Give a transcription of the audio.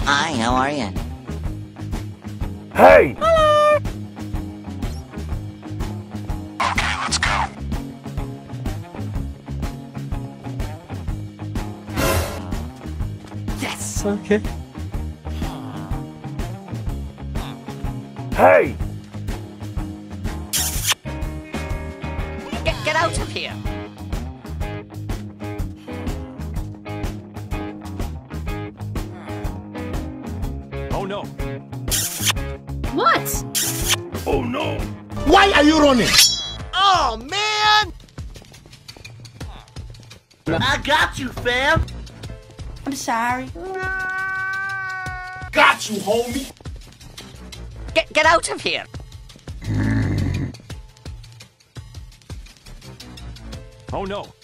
Hi, how are you? Hey! Okay, let's go. Yes! Okay. Hey! Get out of here! Oh no! What? Oh no! Why are you running? Oh, man! I got you, fam! I'm sorry. Got you, homie. Get out of here! Oh no!